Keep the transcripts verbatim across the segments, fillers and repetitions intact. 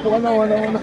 わなわなわな。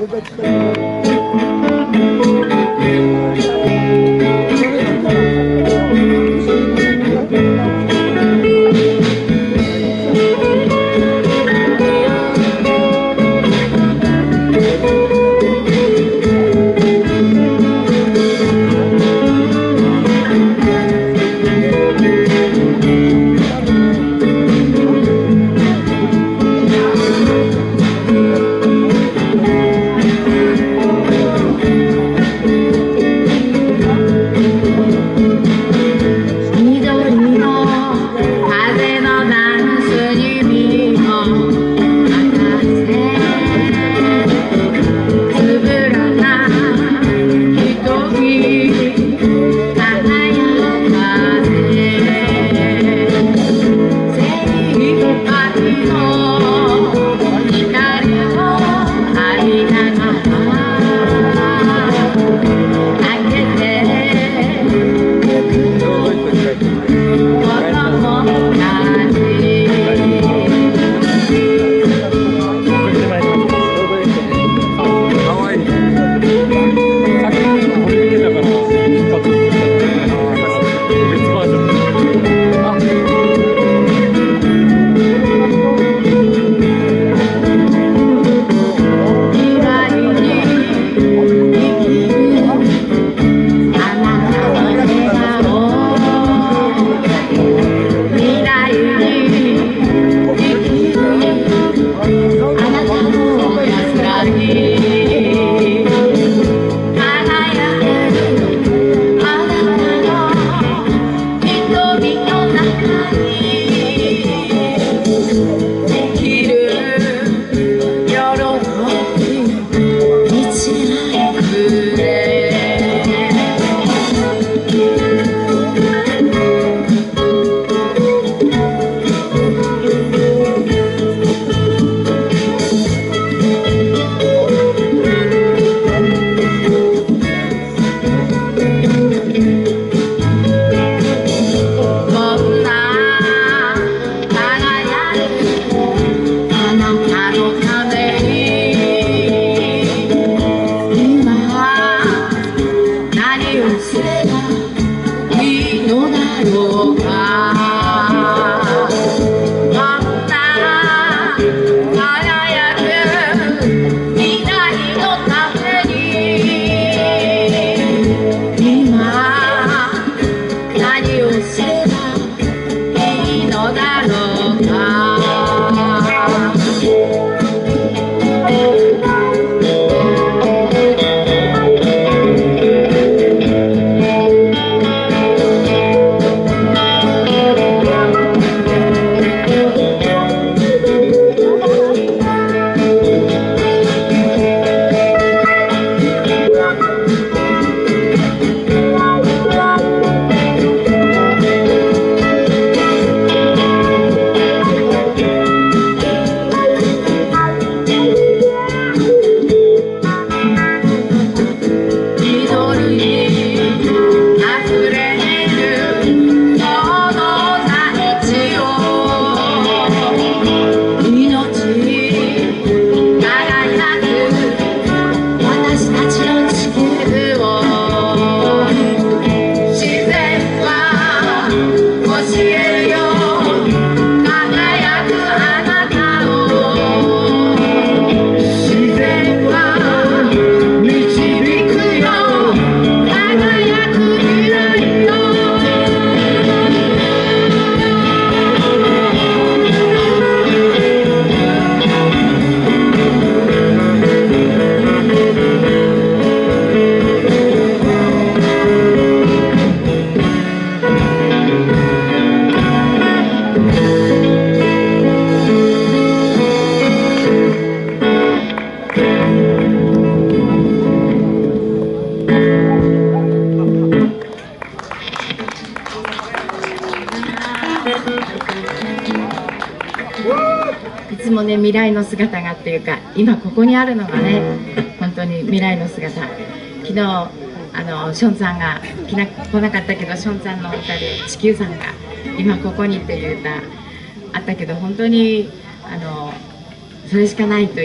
いつもね、未来の姿がっていうか、今ここにあるのがね、本当に未来の姿。昨日あのションさんが来な来なかったけど、ションさんの歌で地球さんが今ここにっていう歌あったけど、本当にあのそれしかないという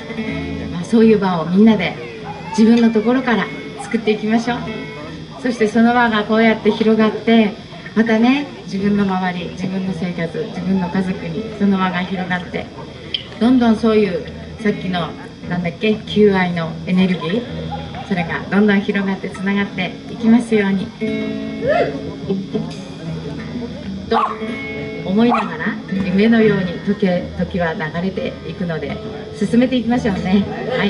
まあ、そういう場をみんなで自分のところから作っていきましょう。そしてその輪がこうやって広がって、またね、自分の周り、自分の生活、自分の家族にその輪が広がって、どんどんそういうさっきのなんだっけ、求愛のエネルギー、それがどんどん広がってつながっていきますようにと思いながら、夢のように時時は流れていくので進めていきましょうね。はい。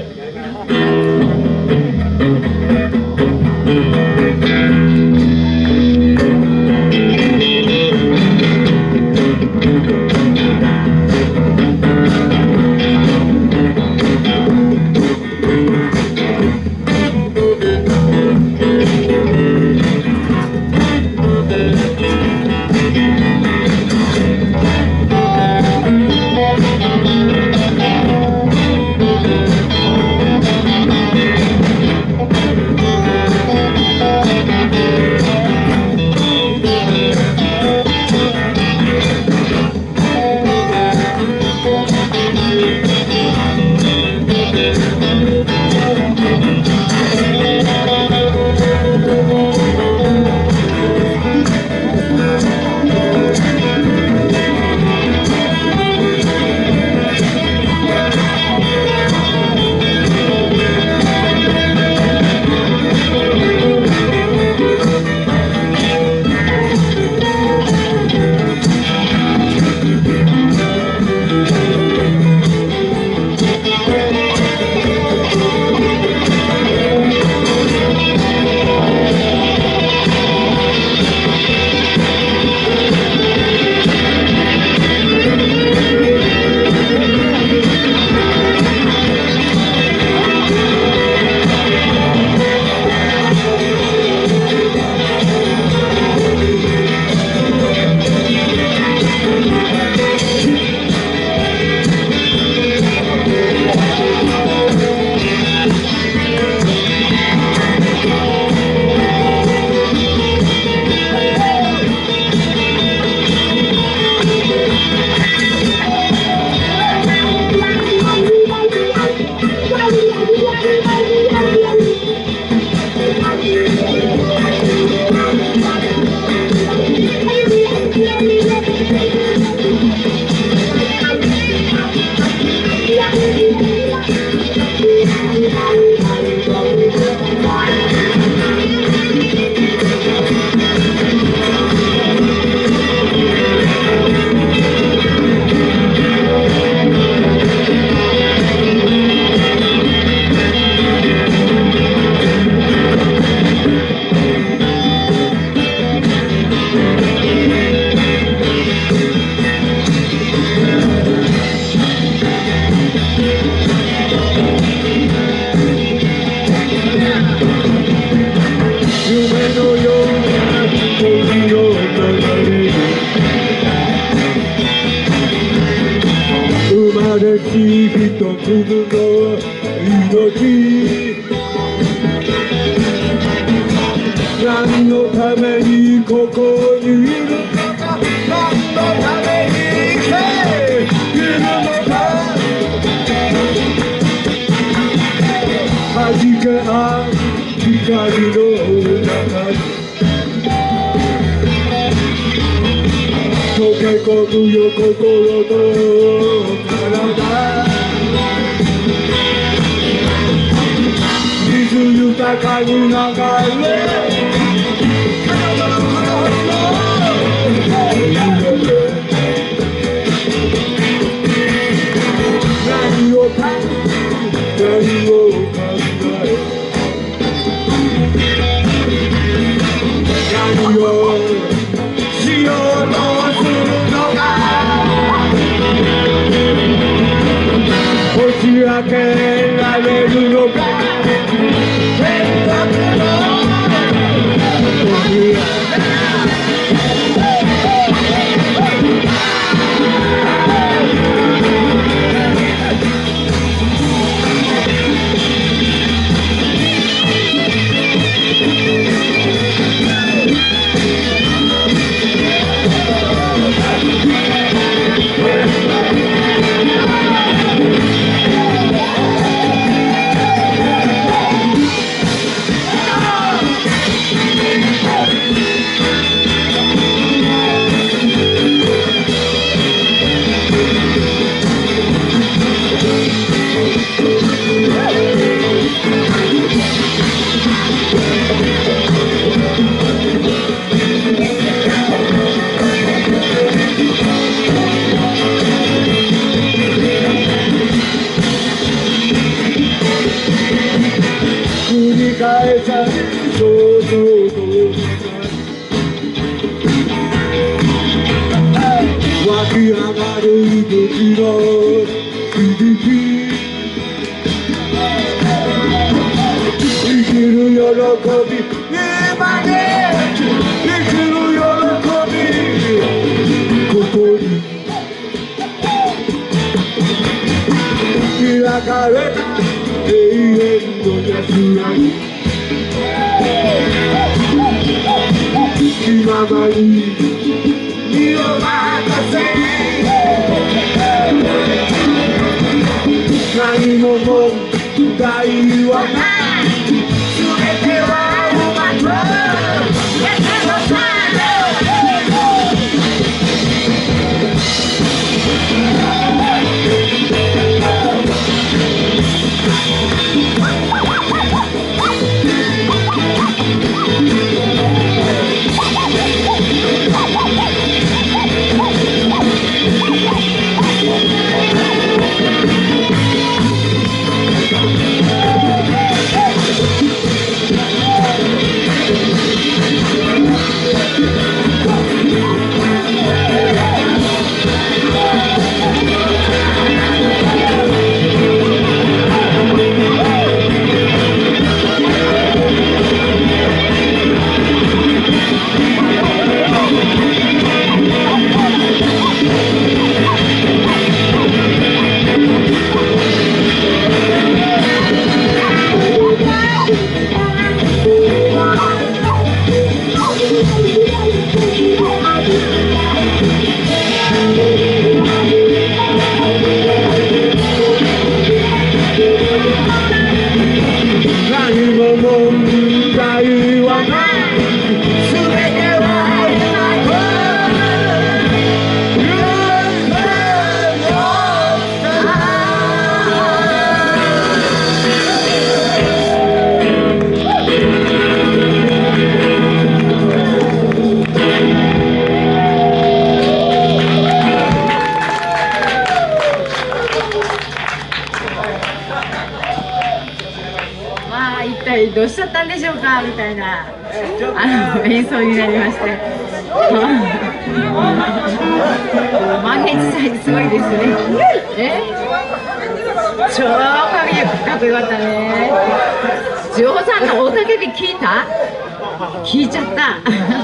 何のためにここにいるのか、何のために生きているのか、弾け合う光の中に溶け込むよ心と体、水豊かに流れ何をか何を考え何をしようとするのか、こじ開けられるのか、選択のえた想像の湧き上がる時の響き生きる喜び今ね生きる喜びここに開かれた永遠の安らぎ気ままに身を任せ何も問題はない全てはうまくやってのさどうしちゃったんでしょうかみたいなあの演奏になりまして満月祭すごいですねえ超かっこよかったねジョーさんの大たけび聞いた聞いちゃった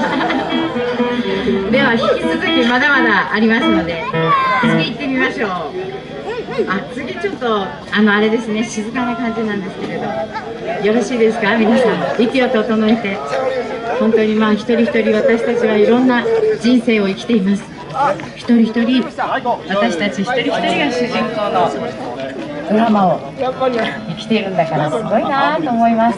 では引き続きまだまだありますので次行ってみましょうあ次ちょっとあのあれですね静かな感じなんですけれどよろしいですか皆さん息を整えて本当にまあ一人一人私たちはいろんな人生を生きています一人一人私たち一人一人が主人公のドラマを生きているんだからすごいなと思います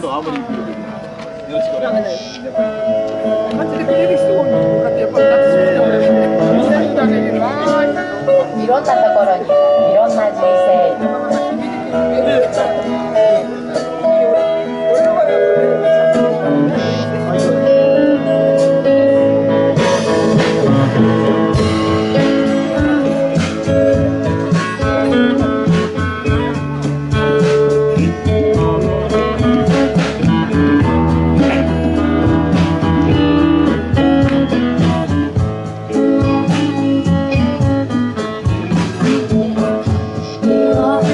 いろんなところにいろんな人生Oh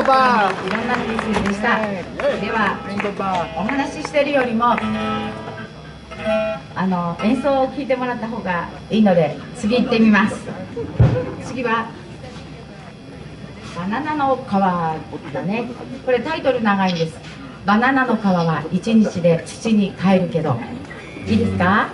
ばいろんなニュースでした。ではお話ししてるよりもあの演奏を聴いてもらった方がいいので次行ってみます。次はバナナの皮だね。これタイトル長いんです。バナナの皮はいちにちで土に帰るけど、いいですか？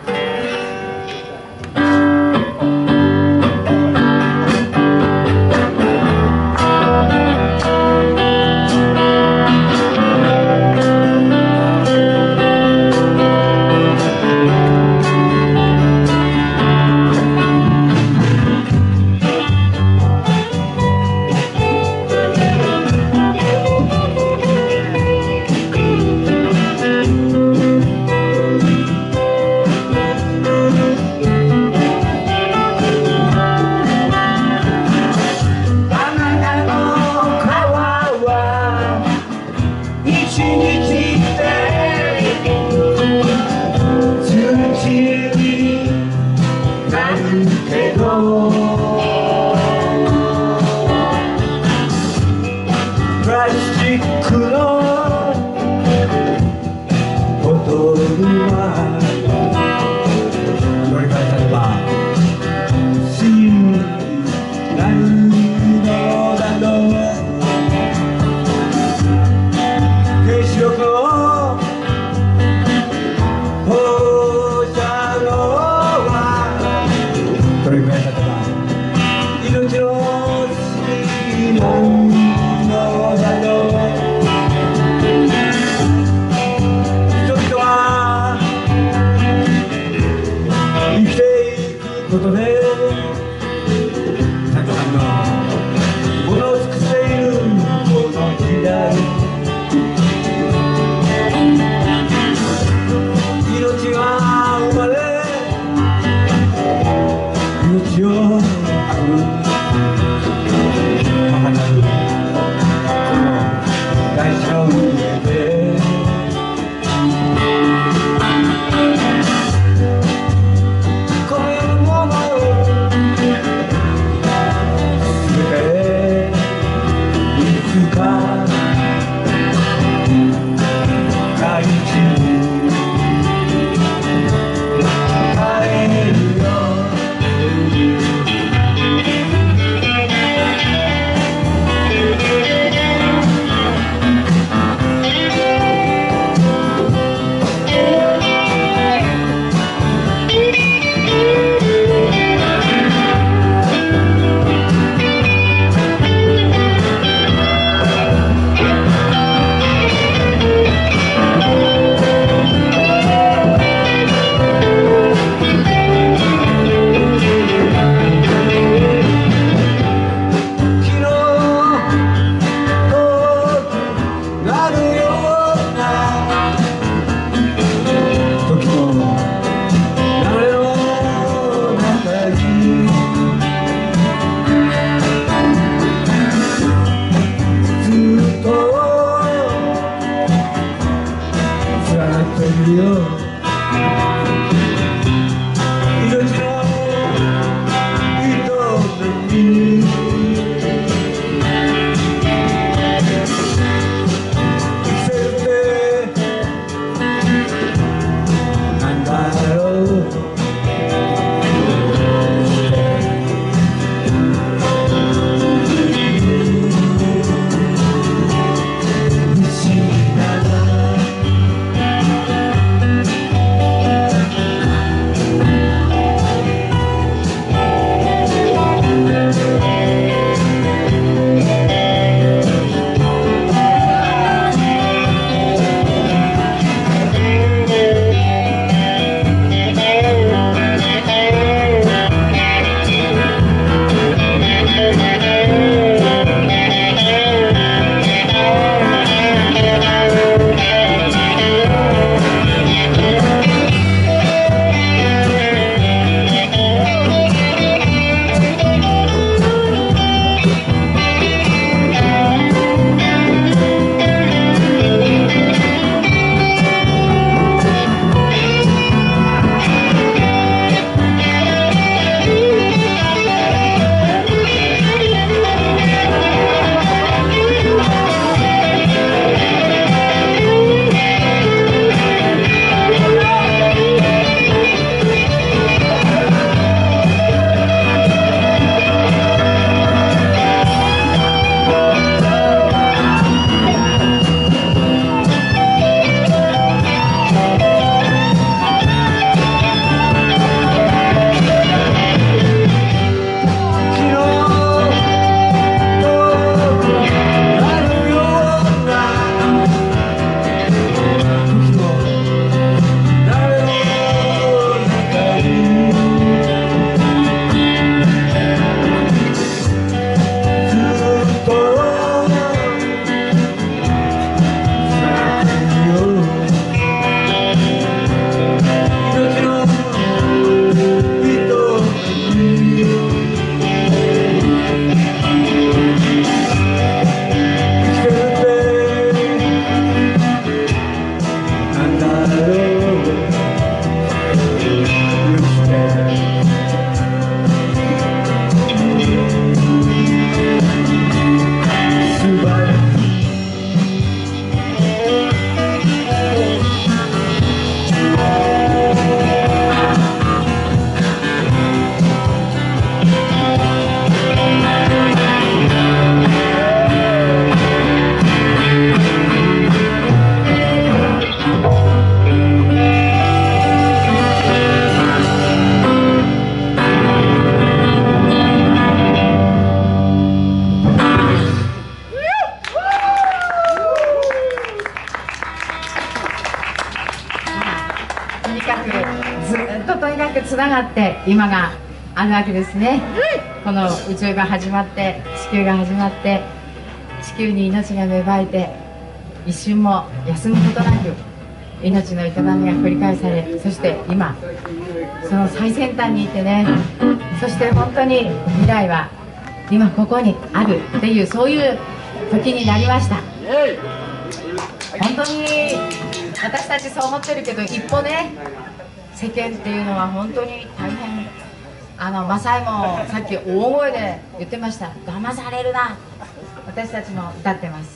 がって今があるわけですね。この宇宙が始まって地球が始まって地球に命が芽生えて一瞬も休むことなく命の営みが繰り返され、そして今その最先端にいてね、そして本当に未来は今ここにあるっていう、そういう時になりました。本当に私たちそう思ってるけど、一歩ね、世間っていうのは本当に大変。あのマサイもさっき大声で言ってました。騙されるな。私たちも歌ってます。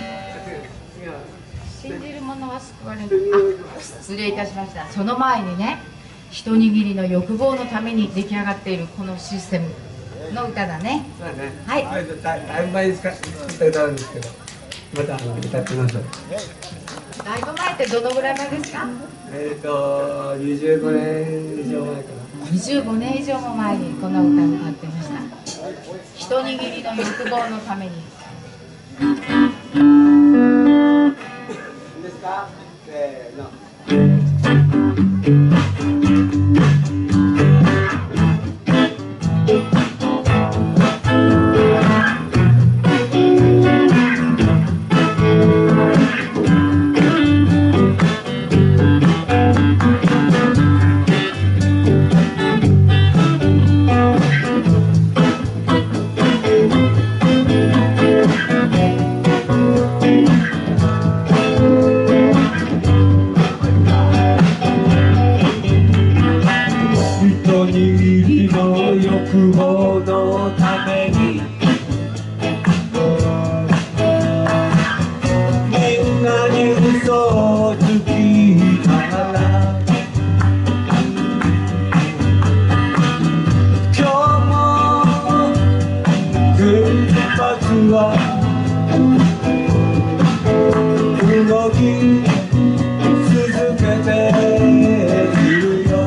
信じる者は救われる。あ、失礼いたしました。その前にね、一握りの欲望のために出来上がっているこのシステムの歌だね。 そうだね。 はい。 だいぶ前に作った歌なんですけど、またあの歌ってみましょう。 だいぶ前ってどのぐらい前ですか？ えっとにじゅうごねん以上前かな。 にじゅうごねん以上も前にこの歌を歌ってました。一握りの欲望のために。 ですか？せーの。動き続けているよ。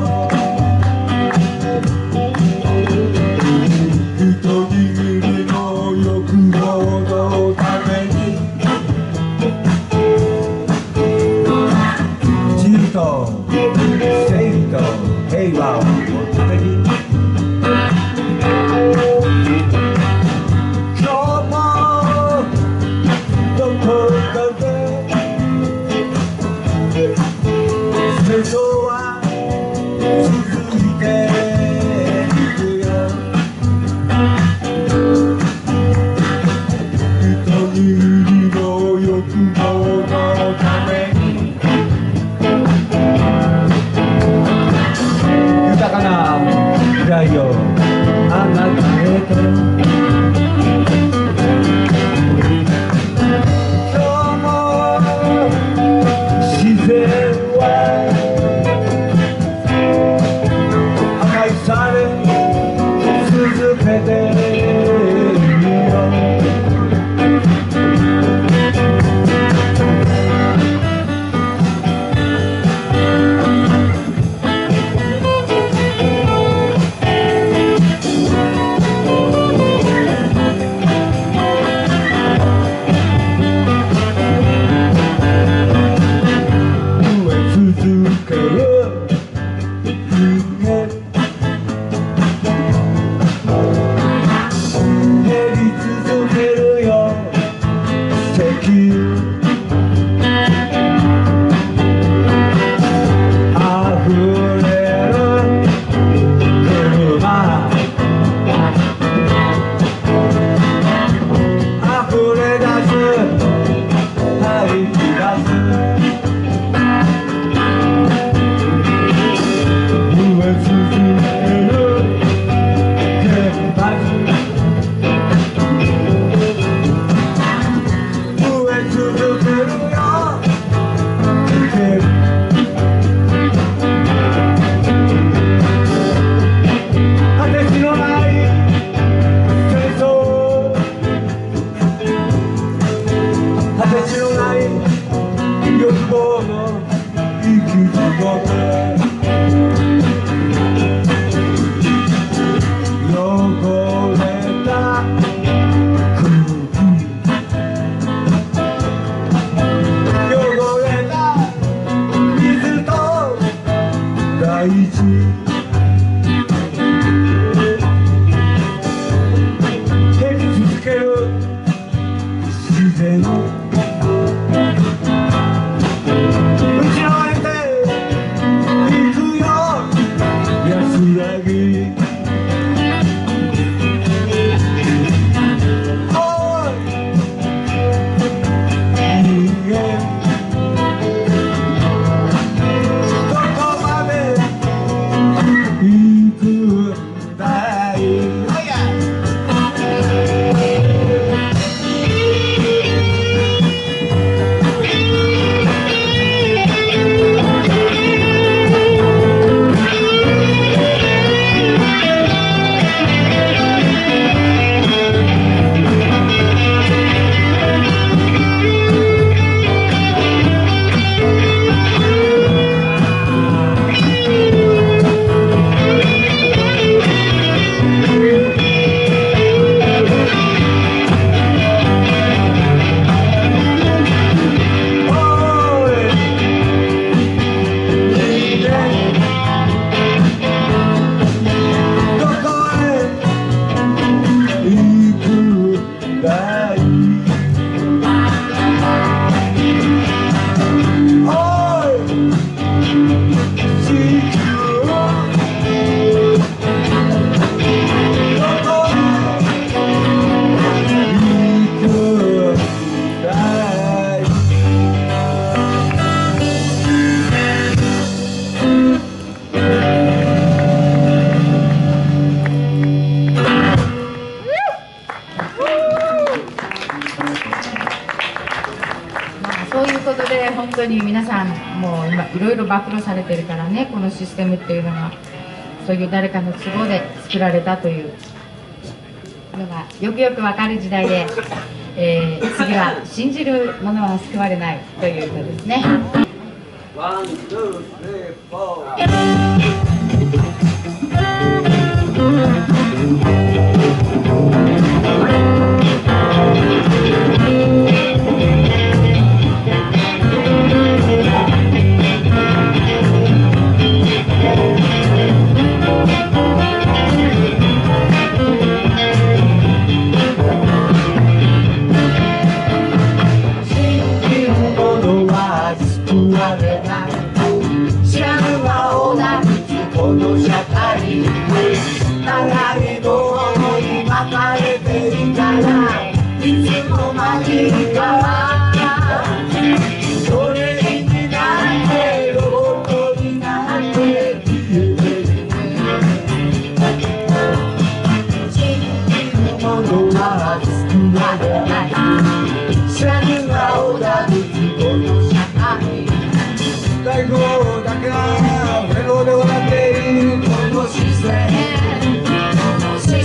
一握りの欲望のために自由と正義と平和をために戦争は続いていくよ。一握りの欲望のために豊かな未来をあなたへと。 そういうことで本当に皆さんもう今いろいろ暴露されてるからね、このシステムっていうのがそういう誰かの都合で作られたというのがよくよくわかる時代で、えー、次は信じる者は救われないということですね。ワン、ツー、スリー、フォー。 知らぬ青なこの社会流れの思い巻かれていたらいつの間にかそれになってロボットになって消えていく信じるものは救われない知らぬ青なこの社会最後だけが笑顔で笑っているこの視線シ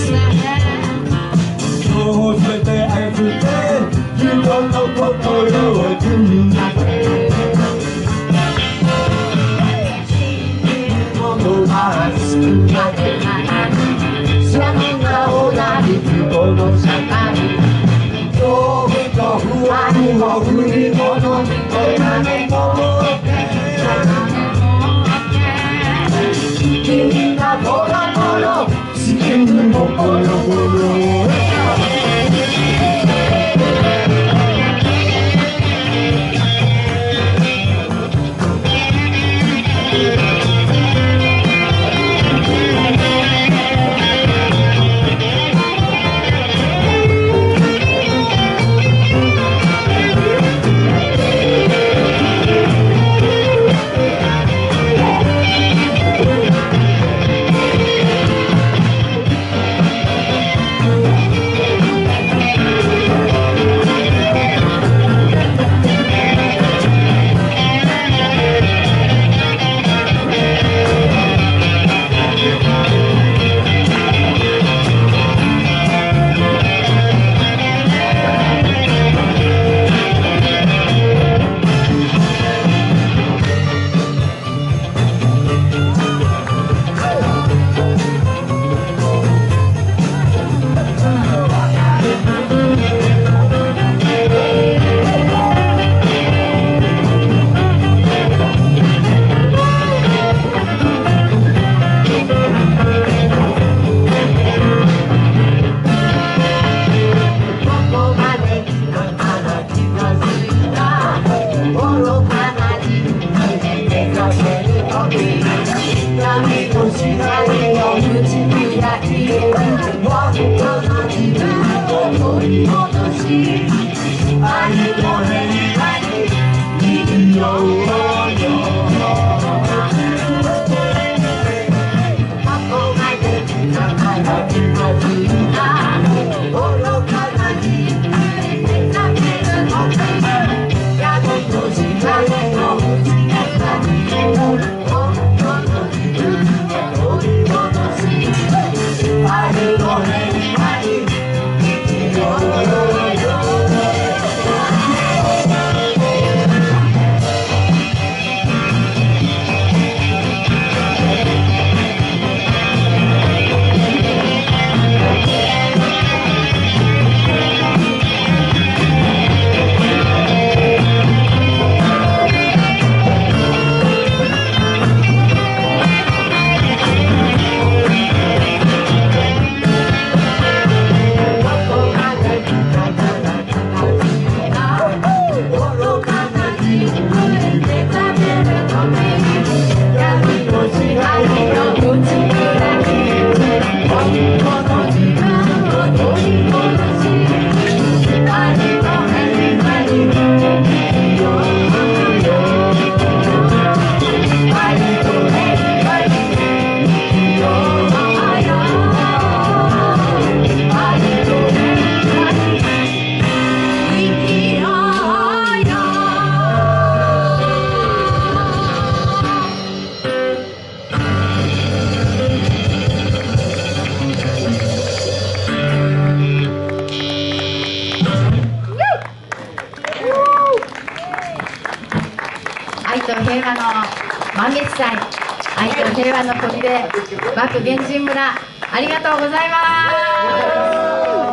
愛と平和の満月祭、愛と平和の砦、幕原神村、ありがとうございます。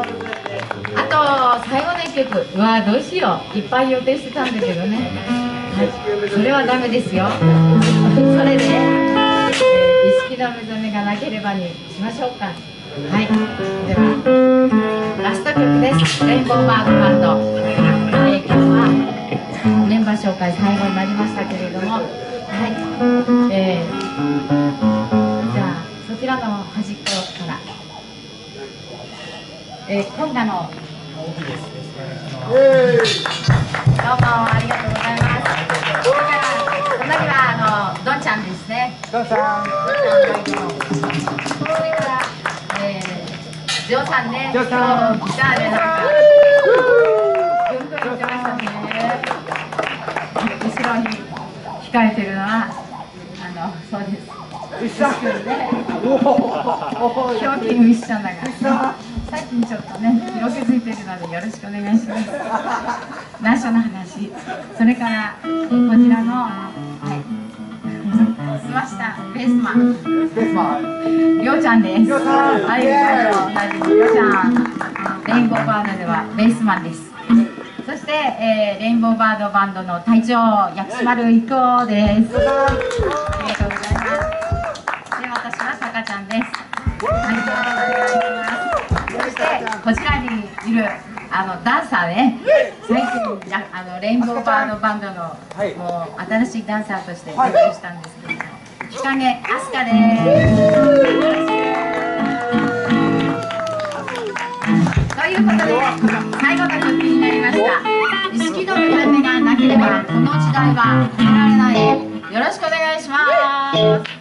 あと最後の一曲、うわどうしよう、いっぱい予定してたんだけどね、はい、それはダメですよ。それで、えー、意識の目覚めがなければにしましょうか。はい、ではラスト曲です。レインボーバードバンド、えー、今日はメンバー紹介最後になりましたけれども、はい、えー、じゃあそちらの端っこから、えー、今度のどうもありがとうございます。それから隣はあのどんちゃんですね。どんちゃん、どんちゃん、それからえー、ジョーさんね、今日ギターでなんかぐんぐん言ってましたね。後ろに控えてるのはあのそうです。牛くんね。ひょうきん牛ちゃんだから。最近ちょっとね色気づいてるのでよろしくお願いします。内緒の話。それからこちらのはいすましたベースマン。ベースマン。りょうちゃんです。はい、同じりょうちゃん。レインボーバードではベースマンです。そして、えー、レインボーバードバンドの隊長薬師丸郁夫です。ありがとうございます。で、私はさかちゃんです。はい、よろしくお願いします。そしてこちらにいるあのダンサーね。最近あのレインボーバードバンドの、はい、もう新しいダンサーとしてデビューしたんですけども、日陰あすかです。ということで最後の曲になりました。意識の目覚めがなければこの時代は変えられない。よろしくお願いします。